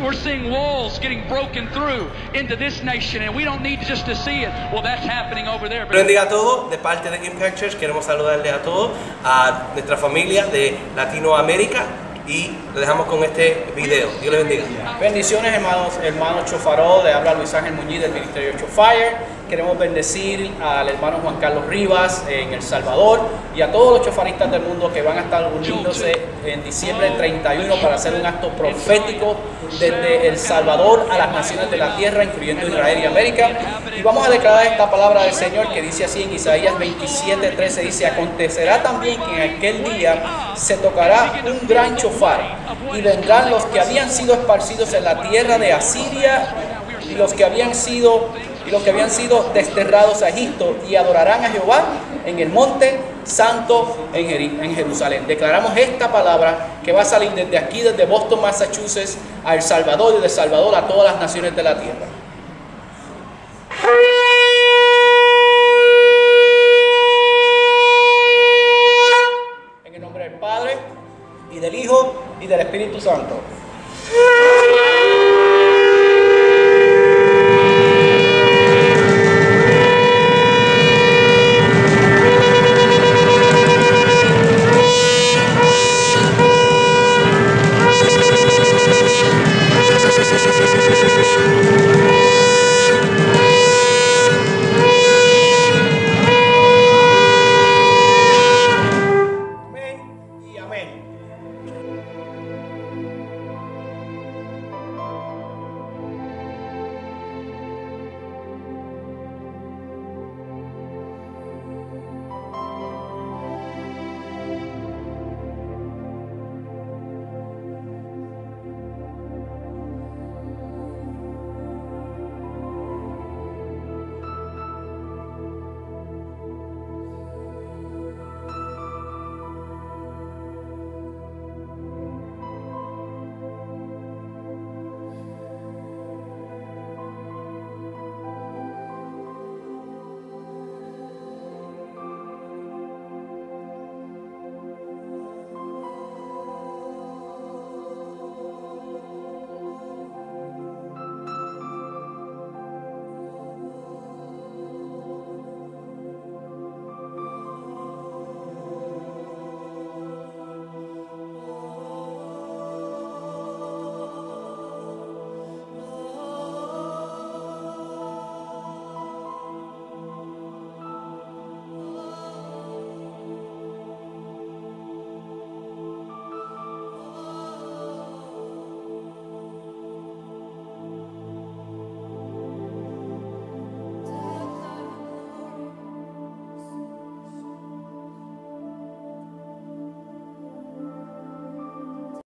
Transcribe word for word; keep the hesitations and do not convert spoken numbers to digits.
we're seeing walls getting broken through into this nation, and we don't need just to see it. Well, that's happening over there. Dios bendiga a todos, de parte de Impact Church queremos saludarles a todos, a nuestra familia de Latinoamérica, y le dejamos con este video. Dios les bendiga. Bendiciones, hermanos, hermanos Chofaró, le habla Luis Ángel Muñiz del Ministerio Chofire. Queremos bendecir al hermano Juan Carlos Rivas en El Salvador y a todos los chofaristas del mundo que van a estar uniéndose en diciembre treinta y uno para hacer un acto profético desde El Salvador a las naciones de la tierra, incluyendo Israel y América. Y vamos a declarar esta palabra del Señor que dice así en Isaías veintisiete, trece, dice: acontecerá también que en aquel día se tocará un gran chofar, y vendrán los que habían sido esparcidos en la tierra de Asiria y los que habían sido y los que habían sido desterrados a Egipto, y adorarán a Jehová en el monte santo en Jerusalén. Declaramos esta palabra que va a salir desde aquí, desde Boston, Massachusetts, a El Salvador, y de El Salvador a todas las naciones de la tierra. En el nombre del Padre, y del Hijo, y del Espíritu Santo.